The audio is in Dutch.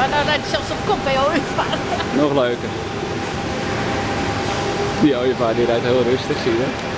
Ja, nou rijdt hij zelfs op kop bij ooievaar. Nog leuker. Die ooievaar die rijdt heel rustig, zie je.